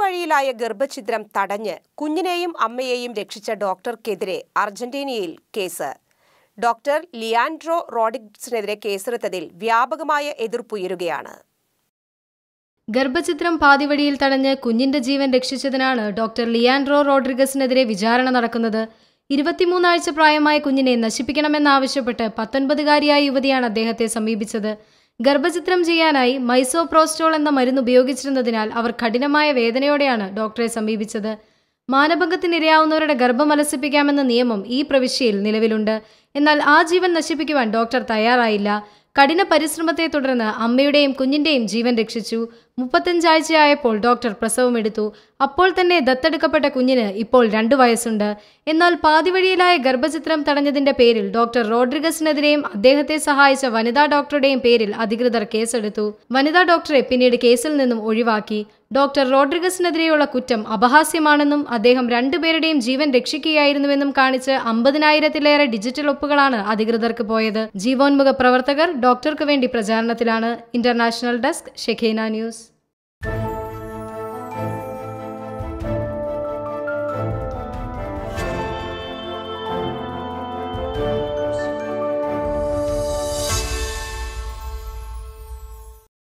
പാതിവഴിയിലായ ഗർഭഛിദ്രം തടഞ്ഞ് കുഞ്ഞിനെയും അമ്മയെയും രക്ഷിച്ച ഡോക്ടർക്കെതിരെ അർജന്റീനയിൽ കേസ്. ഡോക്ടർ ലിയാൻഡ്രോ റോഡ്രിഗസിനെതിരെ കേസെടുത്തതിൽ വ്യാപകമായ എതിർപ്പുയരുകയാണ്. ഗർഭഛിദ്രം പാതിവഴിയിൽ തടഞ്ഞ് കുഞ്ഞിന്റെ ജീവൻ രക്ഷിച്ചതിനാണ് ഡോക്ടർ ലിയാൻഡ്രോ റോഡ്രിഗസിനെതിരെ വിചാരണ നടക്കുന്നത്. 23 ആഴ്ച പ്രായമായ കുഞ്ഞിനെ നശിപ്പിക്കണമെന്നാവശ്യപ്പെട്ട് 19-കാരിയായ യുവതിയാണ് അദ്ദേഹത്തെ സമീപിച്ചത്. ഗർഭഛിദ്രം ചെയ്യാനായി മൈസോപ്രോസ്റ്റോൾ എന്ന മരുന്ന് ഉപയോഗിച്ചിരുന്നതിനാൽ അവർ കഠിനമായ വേദനയോടെയാണ് ഡോക്ടറെ സമീപിച്ചത്. മാനഭംഗത്തിനിരയാവുന്നവരുടെ ഗർഭം അലസിപ്പിക്കാമെന്ന നിയമം ഈ പ്രവിശ്യയിൽ നിലവിലുണ്ട്. എന്നാൽ ആ ജീവൻ നശിപ്പിക്കുവാൻ ഡോക്ടർ തയ്യാറായില്ല. കഠിന പരിശ്രമത്തെ തുടർന്ന് അമ്മയുടെയും കുഞ്ഞിന്റെയും ജീവൻ രക്ഷിച്ചു. 35 ആഴ്ചയായപ്പോൾ ഡോക്ടർ പ്രസവമെടുത്തു. അപ്പോൾ തന്നെ ദത്തെടുക്കപ്പെട്ട കുഞ്ഞിന് ഇപ്പോൾ 2 വയസ്സുണ്ട്. എന്നാൽ പാതിവഴിയിലായ ഗർഭഛിദ്രം തടഞ്ഞതിന്റെ പേരിൽ ഡോക്ടർ റോഡ്രിഗസിനെതിരെയും അദ്ദേഹത്തെ സഹായിച്ച വനിതാ ഡോക്ടറുടെയും പേരിൽ അധികൃതർ കേസെടുത്തു. വനിതാ ഡോക്ടറെ പിന്നീട് കേസിൽ നിന്നും ഒഴിവാക്കി. ഡോക്ടർ റോഡ്രിഗസിനെതിരെയുള്ള കുറ്റം അപഹാസ്യമാണെന്നും അദ്ദേഹം 2 പേരുടെയും ജീവൻ രക്ഷിക്കുകയായിരുന്നുവെന്നും കാണിച്ച് 50,000-ലേറെ ഡിജിറ്റൽ ഒപ്പുകളാണ് അധികൃതർക്ക് പോയത്. ജീവോന്മുഖ പ്രവർത്തകർ ഡോക്ടർക്ക് വേണ്ടി പ്രചാരണത്തിലാണ്. International desk, Shekinah news.